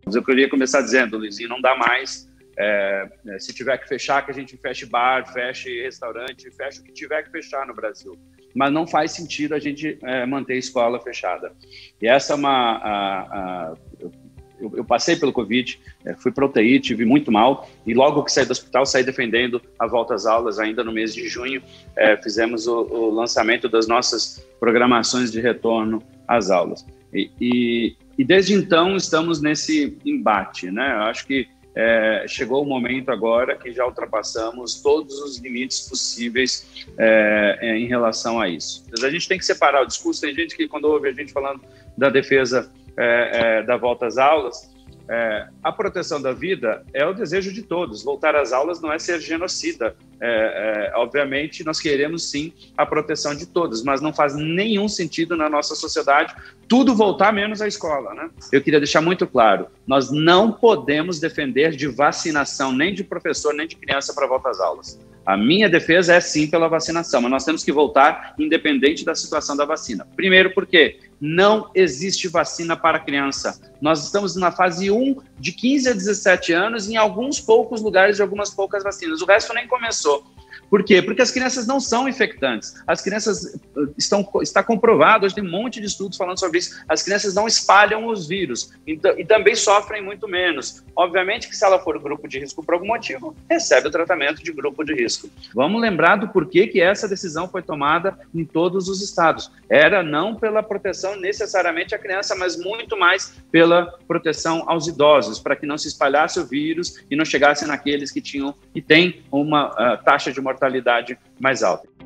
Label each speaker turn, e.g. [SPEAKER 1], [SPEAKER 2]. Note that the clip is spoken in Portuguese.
[SPEAKER 1] Eu queria começar dizendo, Luizinho, não dá mais. Se tiver que fechar, que a gente feche bar, feche restaurante, feche o que tiver que fechar no Brasil. Mas não faz sentido a gente manter a escola fechada. E essa é eu passei pelo Covid, fui para UTI, tive muito mal, e logo que saí do hospital, saí defendendo a volta às aulas. Ainda no mês de junho, fizemos o lançamento das nossas programações de retorno às aulas. E desde então estamos nesse embate, né? Eu acho que chegou o momento agora que já ultrapassamos todos os limites possíveis em relação a isso. Mas a gente tem que separar o discurso. Tem gente que, quando ouve a gente falando da defesa da volta às aulas, a proteção da vida é o desejo de todos. Voltar às aulas não é ser genocida. Obviamente, nós queremos sim a proteção de todos, mas não faz nenhum sentido na nossa sociedade tudo voltar menos à escola, né? Eu queria deixar muito claro, nós não podemos defender de vacinação, nem de professor, nem de criança para volta às aulas. A minha defesa é sim pela vacinação, mas nós temos que voltar independente da situação da vacina. Primeiro porque não existe vacina para criança. Nós estamos na fase 1 de 15 a 17 anos em alguns poucos lugares de algumas poucas vacinas. O resto nem começou. Por quê? Porque as crianças não são infectantes. As crianças está comprovado, hoje tem um monte de estudos falando sobre isso, as crianças não espalham os vírus e também sofrem muito menos. Obviamente que se ela for grupo de risco por algum motivo, recebe o tratamento de grupo de risco. Vamos lembrar do porquê que essa decisão foi tomada em todos os estados. Era não pela proteção necessariamente à criança, mas muito mais pela proteção aos idosos, para que não se espalhasse o vírus e não chegasse naqueles que tinham e têm uma taxa de mortalidade mais alta.